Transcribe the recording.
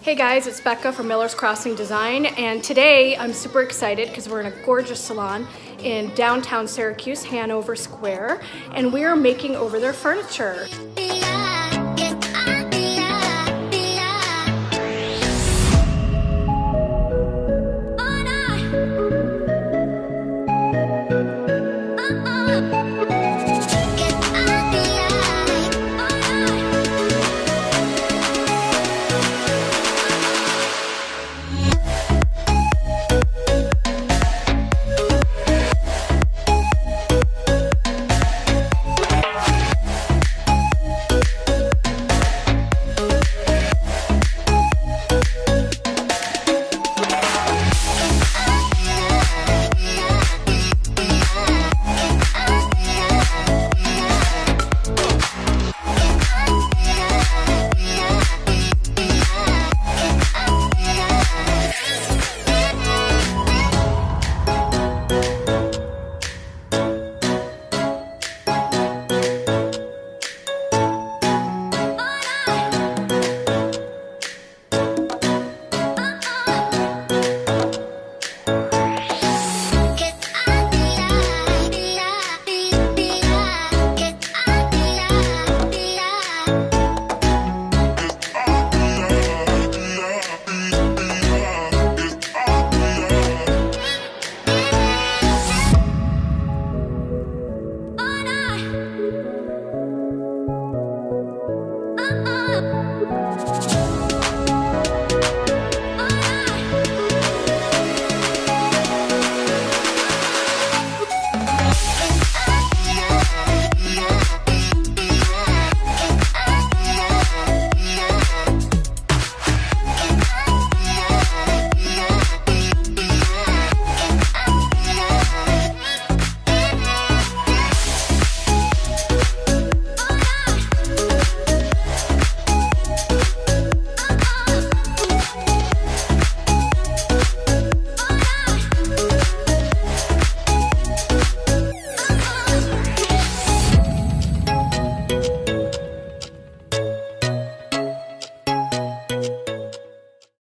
Hey guys, it's Becca from Miller's Crossing Design, and today I'm super excited because we're in a gorgeous salon in downtown Syracuse, Hanover Square, and we are making over their furniture.